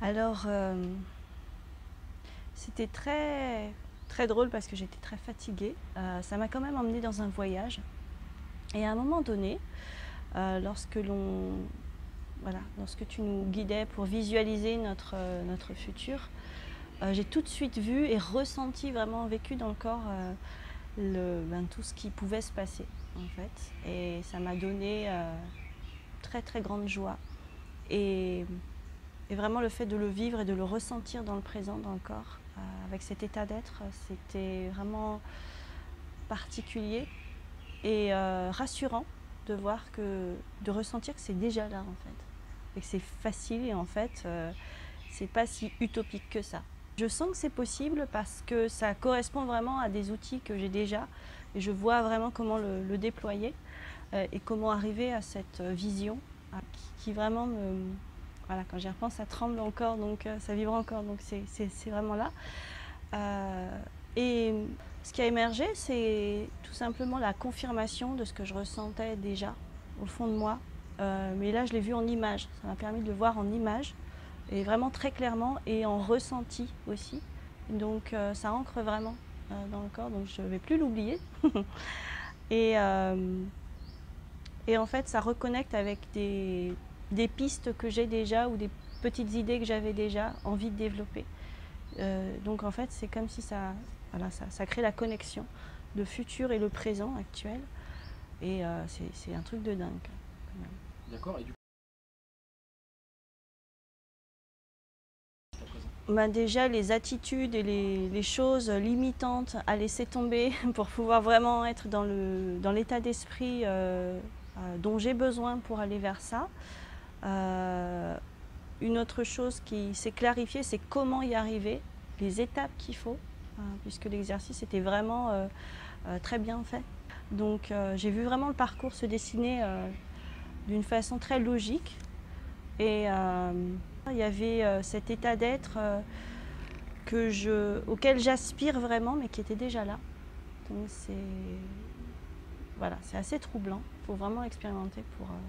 Alors, c'était très drôle parce que j'étais très fatiguée. Ça m'a quand même emmenée dans un voyage. Et à un moment donné, lorsque tu nous guidais pour visualiser notre futur, j'ai tout de suite vu et ressenti, vraiment vécu dans le corps, tout ce qui pouvait se passer, en fait. Et ça m'a donné très grande joie. Et vraiment le fait de le vivre et de le ressentir dans le présent, dans le corps, avec cet état d'être, c'était vraiment particulier et rassurant de voir de ressentir que c'est déjà là, en fait. Et que c'est facile et en fait, c'est pas si utopique que ça. Je sens que c'est possible parce que ça correspond vraiment à des outils que j'ai déjà et je vois vraiment comment le déployer et comment arriver à cette vision qui vraiment me... Voilà, quand j'y repense, ça tremble encore, donc ça vibre encore, donc c'est vraiment là. Et ce qui a émergé, c'est tout simplement la confirmation de ce que je ressentais déjà au fond de moi. Mais là, je l'ai vu en image. Ça m'a permis de le voir en image, et vraiment très clairement, et en ressenti aussi. Donc ça ancre vraiment dans le corps, donc je ne vais plus l'oublier. et, et en fait, ça reconnecte avec des pistes que j'ai déjà ou des petites idées que j'avais déjà envie de développer. Donc en fait, c'est comme si ça crée la connexion, le futur et le présent actuel. Et c'est un truc de dingue, quand même. D'accord. Et du Déjà, les attitudes et les choses limitantes à laisser tomber pour pouvoir vraiment être dans l'état d'esprit dont j'ai besoin pour aller vers ça. Une autre chose qui s'est clarifiée, c'est comment y arriver, les étapes qu'il faut, puisque l'exercice était vraiment très bien fait. Donc j'ai vu vraiment le parcours se dessiner d'une façon très logique. Et il y avait cet état d'être auquel j'aspire vraiment, mais qui était déjà là. Donc voilà, c'est assez troublant. Il faut vraiment l'expérimenter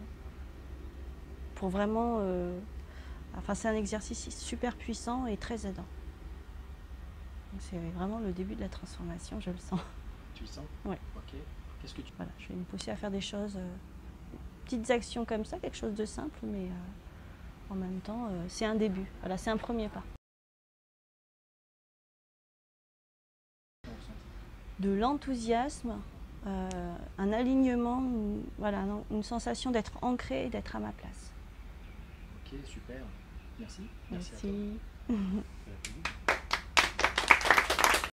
pour vraiment... Enfin, c'est un exercice super puissant et très aidant. C'est vraiment le début de la transformation, je le sens. Tu le sens? Oui. Ok. Qu'est-ce que tu... Voilà, je vais me pousser à faire des choses, petites actions comme ça, quelque chose de simple, mais en même temps, c'est un début. Voilà, c'est un premier pas. De l'enthousiasme, un alignement, voilà, une sensation d'être ancré et d'être à ma place. Ok, super. Merci. Merci à Merci. toi.